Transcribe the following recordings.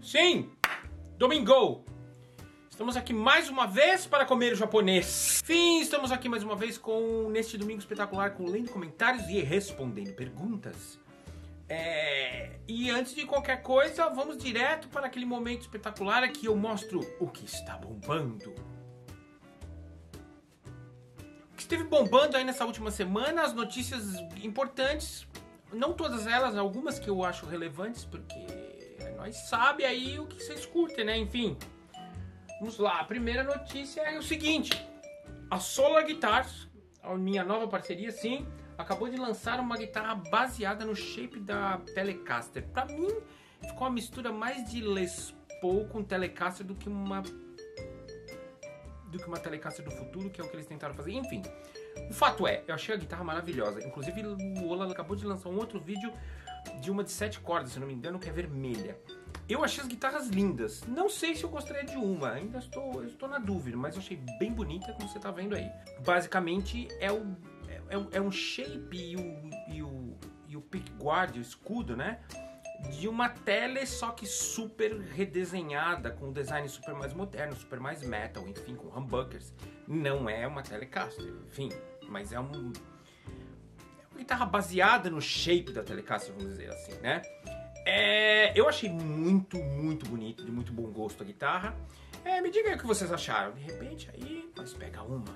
Sim, domingo! Estamos aqui mais uma vez para comer o japonês. Sim, estamos aqui mais uma vez neste domingo espetacular, lendo comentários e respondendo perguntas. E antes de qualquer coisa, vamos direto para aquele momento espetacular aqui eu mostro o que está bombando. O que esteve bombando aí nessa última semana, as notícias importantes, não todas elas, algumas que eu acho relevantes, porque nós sabemos aí o que vocês curtem, né? Enfim, vamos lá. A primeira notícia é o seguinte: a Solar Guitars, a minha nova parceria, sim, acabou de lançar uma guitarra baseada no shape da Telecaster. Pra mim, ficou uma mistura mais de Les Paul com Telecaster do que uma Telecaster do futuro, que é o que eles tentaram fazer. Enfim, o fato é, eu achei a guitarra maravilhosa. Inclusive, o Ola acabou de lançar um outro vídeo de uma de 7 cordas, se não me engano, que é vermelha. Eu achei as guitarras lindas. Não sei se eu gostaria de uma, ainda estou na dúvida, mas eu achei bem bonita, como você está vendo aí. Basicamente, é um shape e o pickguard, o escudo, né? De uma tele, só que super redesenhada, com um design super mais moderno, super mais metal, enfim, com humbuckers. Não é uma Telecaster, enfim, mas é uma guitarra baseada no shape da Telecaster, vamos dizer assim, né? Eu achei muito bonito, de muito bom gosto a guitarra. Me diga aí o que vocês acharam. De repente, aí nós pega uma.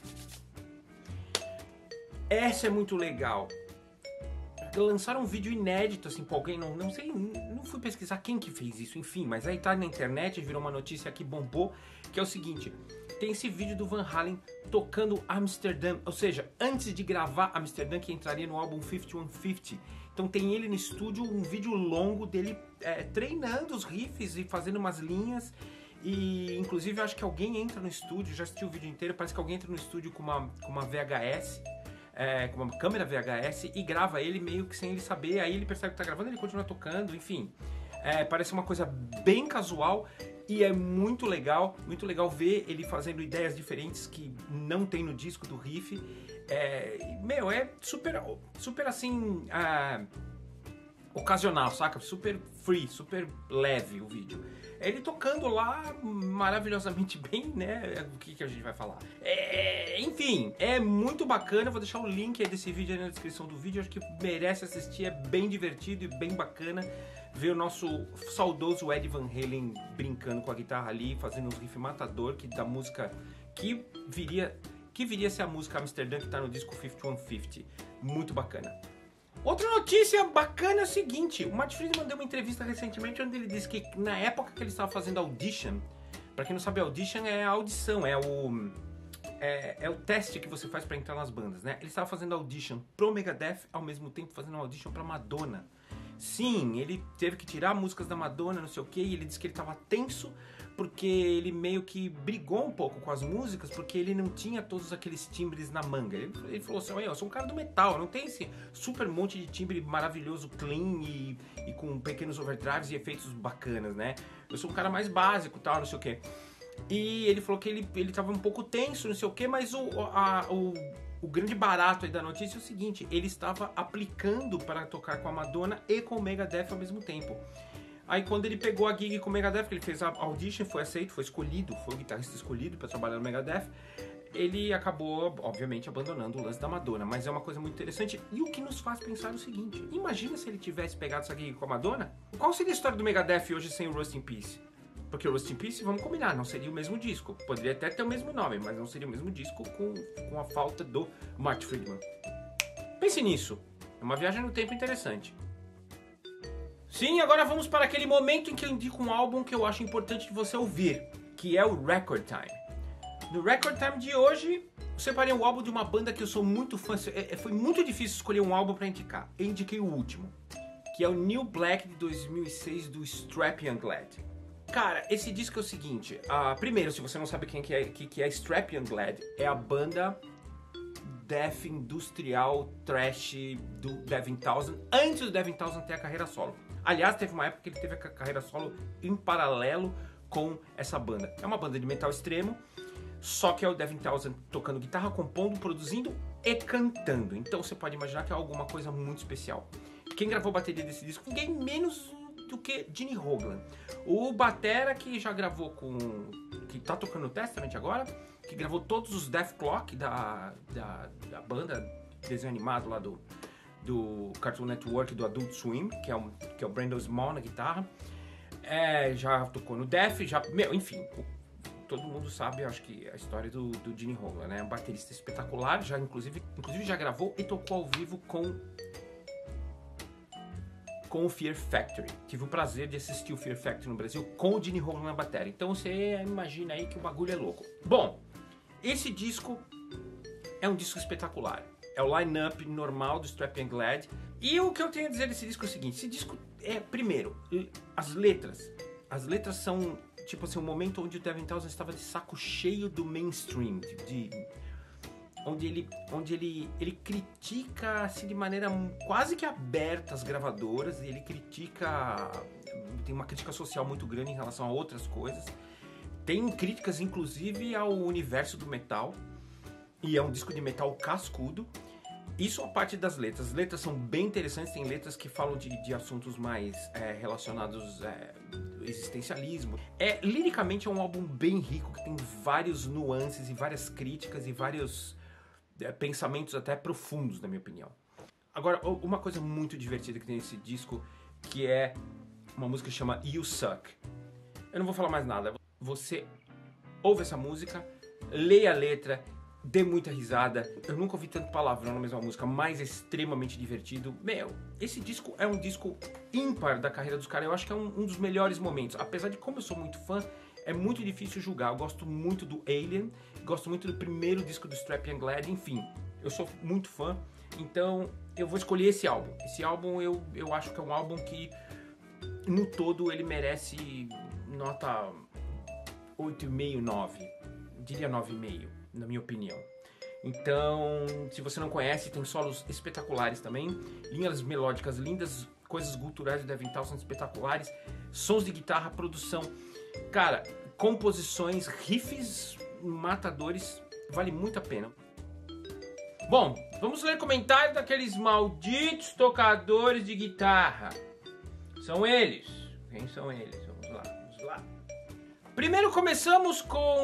Essa é muito legal. Lançaram um vídeo inédito, assim, pra alguém, não sei, não fui pesquisar quem que fez isso, enfim, mas aí tá na internet, virou uma notícia que bombou, que é o seguinte: tem esse vídeo do Van Halen tocando Amsterdam, ou seja, antes de gravar Amsterdam, que entraria no álbum 5150. Então tem ele no estúdio, um vídeo longo dele treinando os riffs e fazendo umas linhas. E inclusive eu acho que alguém entra no estúdio, já assisti o vídeo inteiro, parece que alguém entra no estúdio com uma VHS, com uma câmera VHS, e grava ele meio que sem ele saber. Aí ele percebe que tá gravando, ele continua tocando, enfim. Parece uma coisa bem casual e é muito legal ver ele fazendo ideias diferentes que não tem no disco do riff. É super assim, ocasional, saca? Super free, super leve o vídeo. Ele tocando lá maravilhosamente bem, né? O que a gente vai falar? Enfim, é muito bacana. Vou deixar o link aí desse vídeo aí na descrição do vídeo. Acho que merece assistir, é bem divertido e bem bacana ver o nosso saudoso Eddie Van Halen brincando com a guitarra ali, fazendo um riff matador da música que viria a ser a música Amsterdã, que tá no disco 5150. Muito bacana. Outra notícia bacana é o seguinte: o Marty Friedman deu uma entrevista recentemente onde ele disse que na época que ele estava fazendo Audition, pra quem não sabe, Audition é a audição, é o teste que você faz pra entrar nas bandas, né? Ele estava fazendo Audition pro Megadeth, ao mesmo tempo fazendo Audition pra Madonna. Sim, ele teve que tirar músicas da Madonna, não sei o que, e ele disse que ele estava tenso porque ele meio que brigou um pouco com as músicas, porque ele não tinha todos aqueles timbres na manga. Ele falou assim: eu sou um cara do metal, eu não tenho esse super monte de timbre maravilhoso, clean e com pequenos overdrives e efeitos bacanas, né? Eu sou um cara mais básico, tal, não sei o que. E ele falou que ele tava um pouco tenso, não sei o que, mas o grande barato aí da notícia é o seguinte: ele estava aplicando para tocar com a Madonna e com o Megadeth ao mesmo tempo. Aí quando ele pegou a gig com o Megadeth, que ele fez a audition, foi aceito, foi escolhido, foi o guitarrista escolhido para trabalhar no Megadeth, ele acabou, obviamente, abandonando o lance da Madonna. Mas é uma coisa muito interessante, e o que nos faz pensar o seguinte: imagina se ele tivesse pegado essa gig com a Madonna? Qual seria a história do Megadeth hoje sem o Rust in Peace? Porque o Rust in Peace, vamos combinar, não seria o mesmo disco. Poderia até ter o mesmo nome, mas não seria o mesmo disco com a falta do Marty Friedman. Pense nisso, é uma viagem no tempo interessante. Sim, agora vamos para aquele momento em que eu indico um álbum que eu acho importante de você ouvir, que é o Record Time. No Record Time de hoje, eu separei um álbum de uma banda que eu sou muito fã. Foi muito difícil escolher um álbum para indicar. Eu indiquei o último, que é o New Black de 2006 do Strap Younglad. Cara, esse disco é o seguinte: primeiro, se você não sabe quem que é Strap Younglad, é a banda death industrial trash do Devin Townsend, antes do Devin Townsend ter a carreira solo. Aliás, teve uma época que ele teve a carreira solo em paralelo com essa banda. É uma banda de metal extremo, só que é o Devin Townsend tocando guitarra, compondo, produzindo e cantando. Então você pode imaginar que é alguma coisa muito especial. Quem gravou a bateria desse disco? Ninguém menos do que Gene Hoglan. O batera que já gravou com... que tá tocando no Testament agora, que gravou todos os Death Clock da banda desenho animado lá do Cartoon Network, do Adult Swim, que é o Brandon Small na guitarra. Já tocou no Def, enfim, todo mundo sabe, acho que a história do Gene Hoglan, né? Um baterista espetacular, inclusive já gravou e tocou ao vivo com o Fear Factory. Tive o prazer de assistir o Fear Factory no Brasil com o Gene Hoglan na bateria. Então você imagina aí que o bagulho é louco. Bom, esse disco é um disco espetacular. É o line-up normal do Strapping and Glad. E o que eu tenho a dizer desse disco é o seguinte. Esse disco primeiro, as letras. As letras são, tipo assim, um momento onde o Devin Townsend estava de saco cheio do mainstream. Onde ele critica, assim, de maneira quase que aberta as gravadoras. E ele critica... Tem uma crítica social muito grande em relação a outras coisas. Tem críticas, inclusive, ao universo do metal. E é um disco de metal cascudo. Isso a parte das letras. As letras são bem interessantes. Tem letras que falam de assuntos mais relacionados ao existencialismo. Liricamente é um álbum bem rico, que tem vários nuances e várias críticas e vários pensamentos até profundos, na minha opinião. Agora, uma coisa muito divertida que tem nesse disco, que é uma música que chama You Suck. Eu não vou falar mais nada. Você ouve essa música, lê a letra, dê muita risada. Eu nunca ouvi tanto palavrão na mesma música, mas é extremamente divertido. Esse disco é um disco ímpar da carreira dos caras. Eu acho que é um dos melhores momentos. Apesar de, como eu sou muito fã, é muito difícil julgar. Eu gosto muito do Alien, gosto muito do primeiro disco do Strapping and Glad, enfim. Eu sou muito fã, então eu vou escolher esse álbum. Esse álbum eu acho que é um álbum que, no todo, ele merece nota 8,5, 9. Diria 9,5. Na minha opinião. Então, se você não conhece, tem solos espetaculares também, linhas melódicas lindas, coisas guturais do Devin Townsend espetaculares, sons de guitarra, produção, cara, composições, riffs matadores, vale muito a pena. Bom, vamos ler comentários daqueles malditos tocadores de guitarra. São eles. Quem são eles? Vamos lá. Primeiro começamos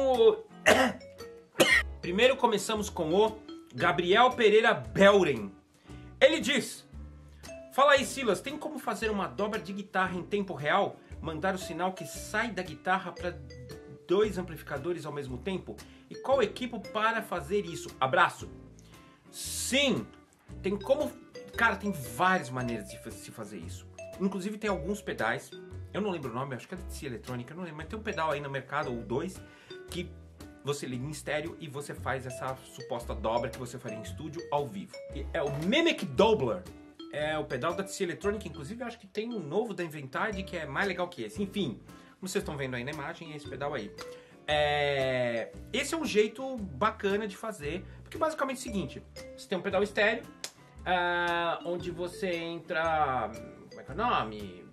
com o Gabriel Pereira Belren. Ele diz: fala aí, Silas, tem como fazer uma dobra de guitarra em tempo real? Mandar o sinal que sai da guitarra para 2 amplificadores ao mesmo tempo? E qual equipo para fazer isso? Abraço. Sim, tem como... Cara, tem várias maneiras de se fazer isso. Inclusive tem alguns pedais, eu não lembro o nome, acho que é da TC Eletrônica, eu não lembro, mas tem um pedal aí no mercado, ou 2, que você liga em estéreo e você faz essa suposta dobra que você faria em estúdio ao vivo. E é o Mimic Doubler. É o pedal da TC Electronic, inclusive eu acho que tem um novo da Inventard que é mais legal que esse. Enfim, como vocês estão vendo aí na imagem, é esse pedal aí. Esse é um jeito bacana de fazer, porque basicamente é o seguinte: você tem um pedal estéreo, onde você entra... Como é que é o nome?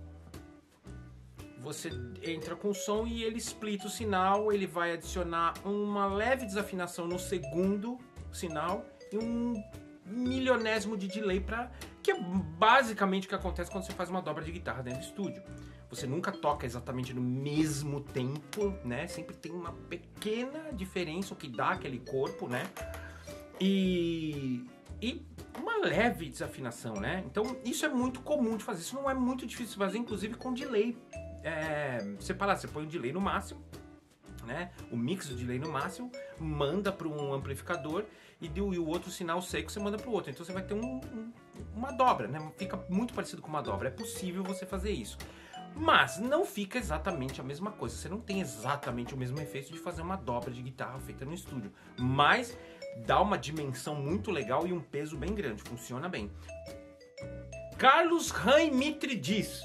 Você entra com o som e ele splita o sinal, ele vai adicionar uma leve desafinação no segundo sinal e um milionésimo de delay, que é basicamente o que acontece quando você faz uma dobra de guitarra dentro do estúdio. Você nunca toca exatamente no mesmo tempo, né? Sempre tem uma pequena diferença, o que dá aquele corpo, né? E uma leve desafinação, né? Então isso é muito comum de fazer, isso não é muito difícil de fazer, inclusive com delay. Você põe o delay no máximo, né? O mix do delay no máximo, manda para um amplificador e o outro sinal seco você manda para o outro. Então você vai ter uma dobra, né? Fica muito parecido com uma dobra. É possível você fazer isso, mas não fica exatamente a mesma coisa. Você não tem exatamente o mesmo efeito de fazer uma dobra de guitarra feita no estúdio, mas dá uma dimensão muito legal e um peso bem grande. Funciona bem. Carlos Raimitri diz: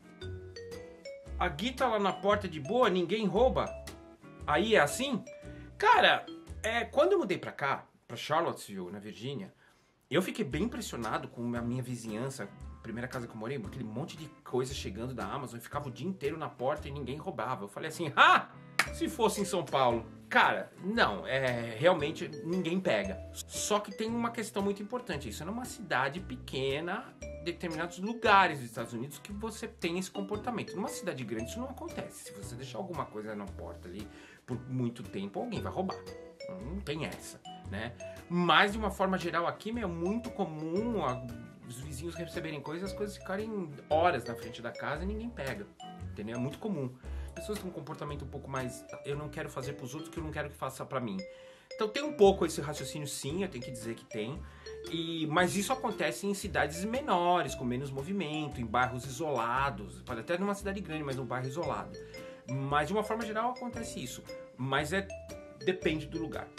a guitarra lá na porta de boa, ninguém rouba. Aí é assim? Cara, quando eu mudei pra cá, pra Charlottesville, na Virgínia, eu fiquei bem impressionado com a minha vizinhança. Primeira casa que eu morei, aquele monte de coisa chegando da Amazon, eu ficava o dia inteiro na porta e ninguém roubava. Eu falei assim: Se fosse em São Paulo, cara, não, realmente ninguém pega. Só que tem uma questão muito importante, isso é numa cidade pequena, determinados lugares dos Estados Unidos que você tem esse comportamento. Numa cidade grande isso não acontece. Se você deixar alguma coisa na porta ali por muito tempo, alguém vai roubar. Não tem essa, né? Mas de uma forma geral aqui, é muito comum os vizinhos receberem coisas, as coisas ficarem horas na frente da casa e ninguém pega, entendeu? É muito comum. Pessoas têm um comportamento um pouco mais, eu não quero fazer pros outros que eu não quero que faça pra mim. Então tem um pouco esse raciocínio, sim, eu tenho que dizer que tem. Mas isso acontece em cidades menores, com menos movimento, em bairros isolados. Pode até numa cidade grande, mas num bairro isolado. Mas de uma forma geral acontece isso. Mas depende do lugar.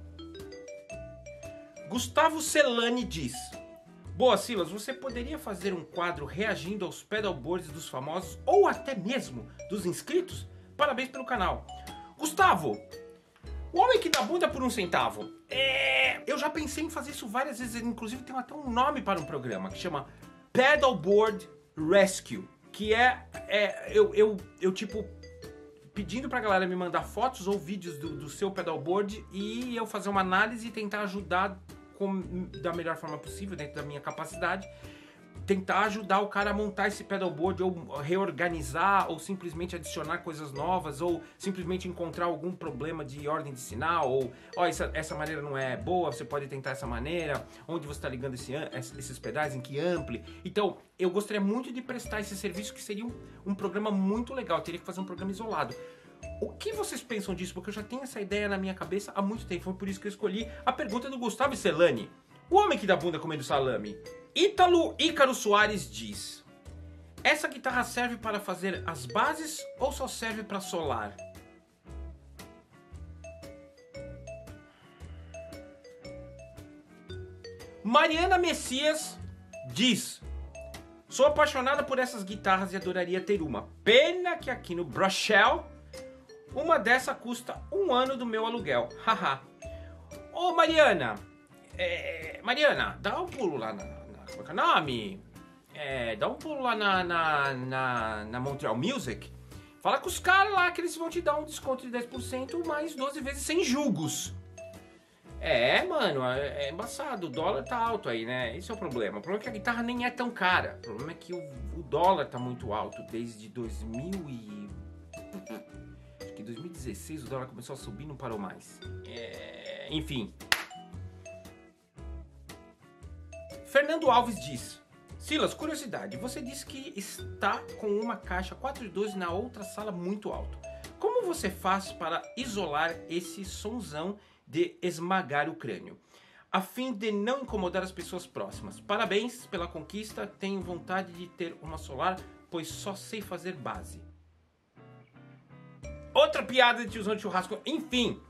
Gustavo Celani diz: boa, Silas, você poderia fazer um quadro reagindo aos pedalboards dos famosos ou até mesmo dos inscritos? Parabéns pelo canal. Gustavo, o homem que dá bunda por um centavo. Eu já pensei em fazer isso várias vezes, inclusive tem até um nome para um programa que chama Pedalboard Rescue, que eu tipo pedindo pra galera me mandar fotos ou vídeos do seu pedalboard e eu fazer uma análise e tentar ajudar da melhor forma possível, dentro da minha capacidade, tentar ajudar o cara a montar esse pedalboard ou reorganizar ou simplesmente adicionar coisas novas ou simplesmente encontrar algum problema de ordem de sinal ou essa maneira não é boa, você pode tentar essa maneira, onde você está ligando esses pedais, em que ampli. Então eu gostaria muito de prestar esse serviço, que seria um programa muito legal. Eu teria que fazer um programa isolado. O que vocês pensam disso? Porque eu já tenho essa ideia na minha cabeça há muito tempo. Foi por isso que eu escolhi a pergunta do Gustavo Celani, o homem que dá bunda comendo salame. Ícaro Soares diz: essa guitarra serve para fazer as bases ou só serve para solar? Mariana Messias diz: sou apaixonada por essas guitarras e adoraria ter uma. Pena que aqui no Bruxelles uma dessa custa 1 ano do meu aluguel. Haha. Ô Mariana, Mariana, dá um pulo lá como é que é o nome? Dá um pulo lá na Montreal Music. Fala com os caras lá que eles vão te dar um desconto de 10% mais 12 vezes sem julgos. Mano, é embaçado, o dólar tá alto aí, né? Esse é o problema. O problema é que a guitarra nem é tão cara. O problema é que o dólar tá muito alto desde 2016 o dólar começou a subir e não parou mais. Enfim. Fernando Alves diz: Silas, curiosidade, você disse que está com uma caixa 412 na outra sala muito alto. Como você faz para isolar esse sonzão de esmagar o crânio, a fim de não incomodar as pessoas próximas? Parabéns pela conquista, tenho vontade de ter uma solar, pois só sei fazer base. Outra piada de tiozão de churrasco, enfim.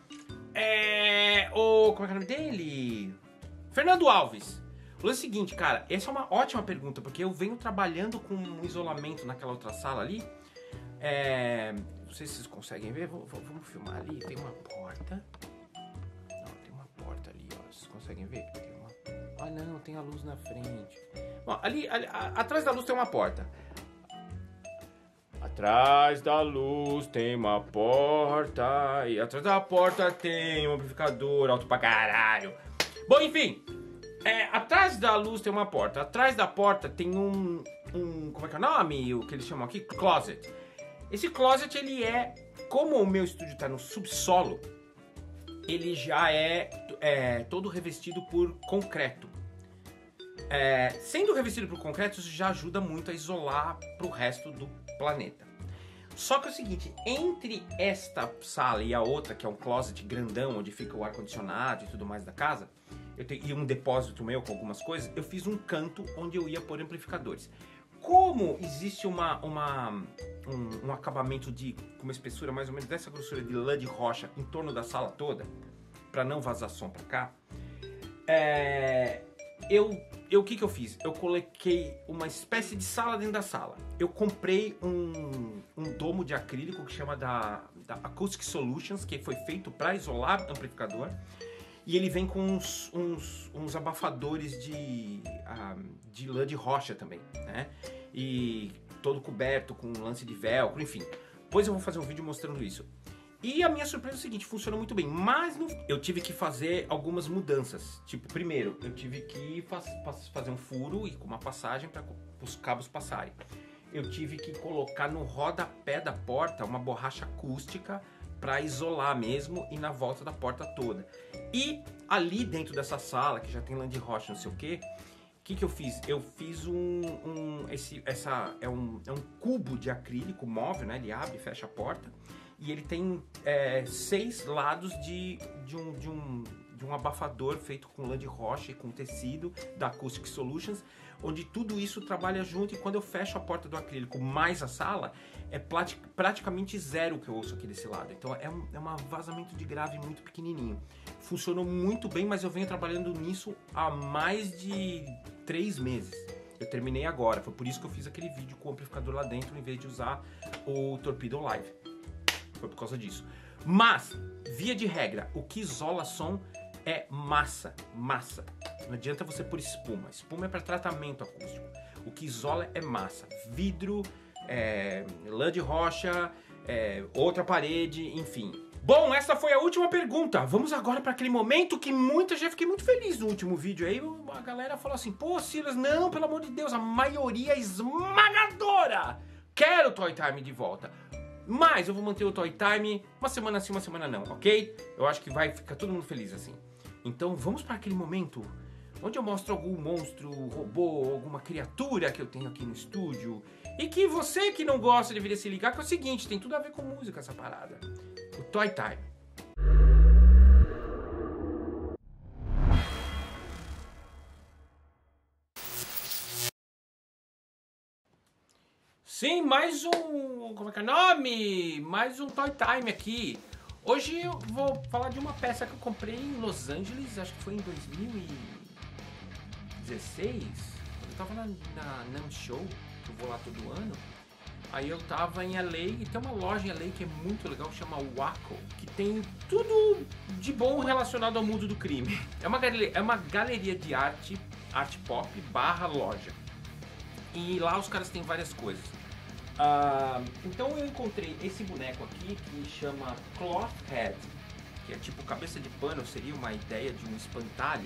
Como é que é o nome dele? Fernando Alves. O lance é o seguinte, cara, essa é uma ótima pergunta, porque eu venho trabalhando com um isolamento naquela outra sala ali. Não sei se vocês conseguem ver, vamos filmar ali, tem uma porta. Não, tem uma porta ali, ó, vocês conseguem ver? Tem uma... não, tem a luz na frente. Bom, ali, atrás da luz tem uma porta. Atrás da luz tem uma porta, e atrás da porta tem um amplificador alto pra caralho. Bom, enfim, atrás da luz tem uma porta, atrás da porta tem um como é que é o nome? O que eles chamam aqui? Closet. Esse closet, ele como o meu estúdio tá no subsolo, ele já é todo revestido por concreto. Sendo revestido por concreto, isso já ajuda muito a isolar pro resto do planeta. Só que é o seguinte, entre esta sala e a outra, que é um closet grandão, onde fica o ar-condicionado e tudo mais da casa, e um depósito meu com algumas coisas, eu fiz um canto onde eu ia pôr amplificadores. Como existe um acabamento com uma espessura mais ou menos dessa grossura de lã de rocha em torno da sala toda, para não vazar som para cá, o que eu fiz? Eu coloquei uma espécie de sala dentro da sala. Eu comprei um domo de acrílico que chama da Acoustic Solutions, que foi feito para isolar amplificador. E ele vem com uns abafadores de lã de rocha também, né? E todo coberto com lance de velcro, enfim. Depois eu vou fazer um vídeo mostrando isso. E a minha surpresa é o seguinte, funcionou muito bem, mas eu tive que fazer algumas mudanças. Tipo, primeiro, eu tive que fazer um furo e com uma passagem para os cabos passarem. Eu tive que colocar no rodapé da porta uma borracha acústica para isolar mesmo e na volta da porta toda. E ali dentro dessa sala, que já tem lã de rocha, não sei o que eu fiz? Eu fiz é um cubo de acrílico móvel, né? Ele abre e fecha a porta. E ele tem 6 lados de um abafador feito com lã de rocha e com tecido da Acoustic Solutions, onde tudo isso trabalha junto, e quando eu fecho a porta do acrílico mais a sala, é praticamente zero que eu ouço aqui desse lado. Então é um vazamento de grave muito pequenininho. Funcionou muito bem, mas eu venho trabalhando nisso há mais de 3 meses. Eu terminei agora, foi por isso que eu fiz aquele vídeo com o amplificador lá dentro, em vez de usar o Torpedo Live. Foi por causa disso. Mas, via de regra, o que isola som é massa. Não adianta você pôr espuma. Espuma é para tratamento acústico. O que isola é massa. Vidro, lã de rocha, outra parede, enfim. Bom, essa foi a última pergunta. Vamos agora para aquele momento que fiquei muito feliz no último vídeo. Aí a galera falou assim, pô, Silas, não, pelo amor de Deus, a maioria esmagadora quer o Toy Time de volta. Mas eu vou manter o Toy Time uma semana sim, uma semana não, ok? Eu acho que vai ficar todo mundo feliz assim. Então vamos para aquele momento onde eu mostro algum monstro, robô, alguma criatura que eu tenho aqui no estúdio. E que você que não gosta deveria se ligar, que é o seguinte, tem tudo a ver com música essa parada. O Toy Time. Sim, mais um... como é que é o nome? Mais um Toy Time aqui. Hoje eu vou falar de uma peça que eu comprei em Los Angeles, acho que foi em 2016. Eu tava na NAMM Show, que eu vou lá todo ano. Aí eu tava em LA e tem uma loja em LA que é muito legal, que chama Waco, que tem tudo de bom relacionado ao mundo do crime. É uma galeria de arte pop / loja. E lá os caras têm várias coisas. Então eu encontrei esse boneco aqui que chama Cloth Head, que é tipo cabeça de pano, seria uma ideia de um espantalho,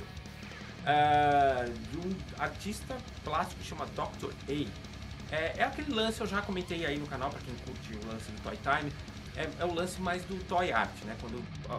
de um artista plástico que chama Dr. A. É aquele lance, eu já comentei aí no canal, para quem curte o lance do Toy Time, é o lance mais do toy art, né? Quando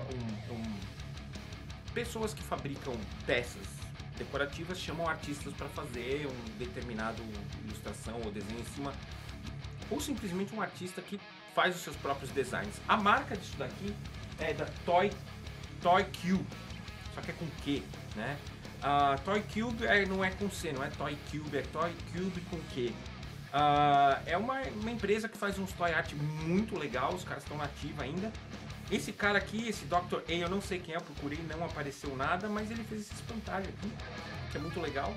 pessoas que fabricam peças decorativas chamam artistas para fazer um determinado ilustração ou desenho em cima, ou simplesmente um artista que faz os seus próprios designs. A marca disso daqui é da Toy Cube, só que é com Q, né? Toy Cube não é com C, não é Toy Cube, é Toy Cube com Q. É uma empresa que faz uns toy art muito legal, os caras estão nativos ainda. Esse cara aqui, esse Dr. A, eu não sei quem é, eu procurei, não apareceu nada, mas ele fez esse espantalho aqui, que é muito legal.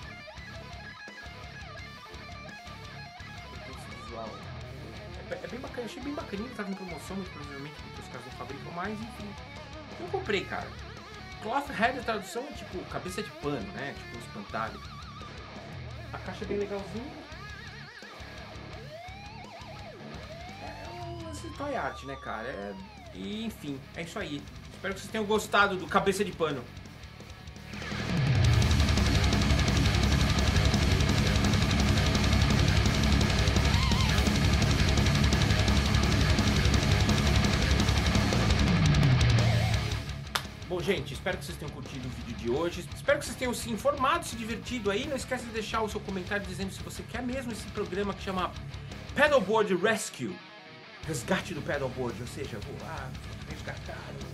É bem bacana, achei bem bacaninho, tava em promoção, muito provavelmente porque os caras não fabricam mais, enfim. Eu comprei, cara. Cloth Head, a tradução é tipo cabeça de pano, né? Tipo um espantalho. A caixa é bem legalzinha. Toy art, né, cara? E enfim, é isso aí. Espero que vocês tenham gostado do cabeça de pano. Bom, gente, espero que vocês tenham curtido o vídeo de hoje. Espero que vocês tenham se informado, se divertido aí. Não esquece de deixar o seu comentário dizendo se você quer mesmo esse programa que chama Pedalboard Rescue. Resgate do pedalboard, ou seja, vou lá resgatar.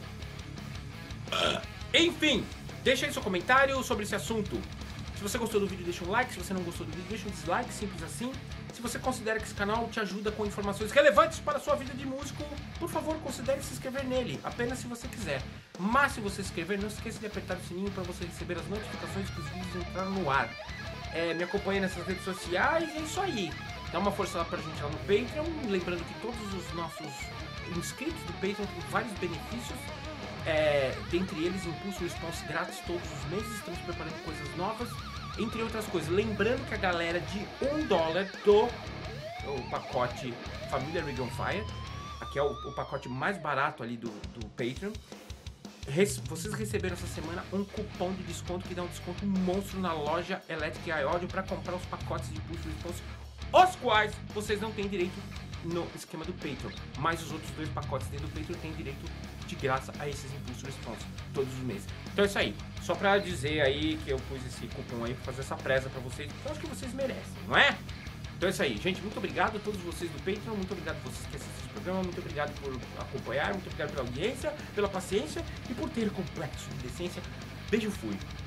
Enfim, deixa aí seu comentário sobre esse assunto. Se você gostou do vídeo, deixa um like. Se você não gostou do vídeo, deixa um dislike, simples assim. Se você considera que esse canal te ajuda com informações relevantes para a sua vida de músico, por favor, considere se inscrever nele, apenas se você quiser. Mas se você se inscrever, não esqueça de apertar o sininho para você receber as notificações que os vídeos entraram no ar. Me acompanhe nessas redes sociais, é isso aí. Dá uma força lá pra gente lá no Patreon. Lembrando que todos os nossos inscritos do Patreon têm vários benefícios. Dentre eles, Impulso Response grátis todos os meses. Estamos preparando coisas novas, entre outras coisas. Lembrando que a galera de $1 do pacote Família Rig on Fire Aqui é o pacote mais barato ali do Patreon. Vocês receberam essa semana um cupom de desconto que dá um desconto monstro na loja Electric Eye Audio para comprar os pacotes de Push Response, os quais vocês não têm direito no esquema do Patreon, mas os outros 2 pacotes dentro do Patreon têm direito de graça a esses Impulso Response todos os meses. Então é isso aí, só pra dizer aí que eu pus esse cupom aí pra fazer essa presa pra vocês, porque eu acho que vocês merecem, não é? Então é isso aí, gente, muito obrigado a todos vocês do Patreon, muito obrigado a vocês que assistem esse programa, muito obrigado por acompanhar, muito obrigado pela audiência, pela paciência e por ter complexo de decência. Beijo, fui!